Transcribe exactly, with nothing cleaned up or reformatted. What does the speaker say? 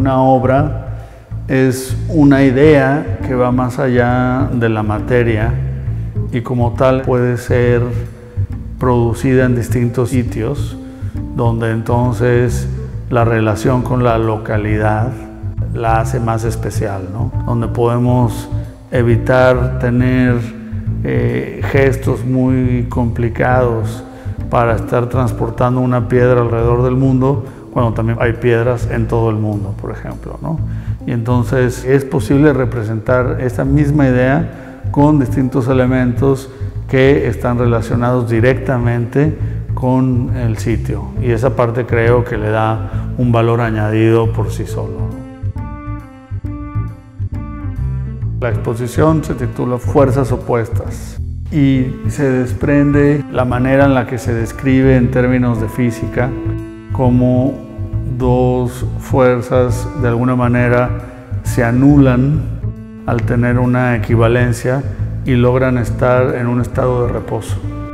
una obra es una idea que va más allá de la materia y como tal puede ser producida en distintos sitios, donde entonces la relación con la localidad la hace más especial, ¿no? Donde podemos evitar tener eh, gestos muy complicados para estar transportando una piedra alrededor del mundo, cuando también hay piedras en todo el mundo, por ejemplo, ¿no? Y entonces es posible representar esa misma idea con distintos elementos que están relacionados directamente con el sitio. Y esa parte creo que le da un valor añadido por sí solo. La exposición se titula Fuerzas Opuestas y se desprende la manera en la que se describe en términos de física como dos fuerzas de alguna manera se anulan al tener una equivalencia y logran estar en un estado de reposo.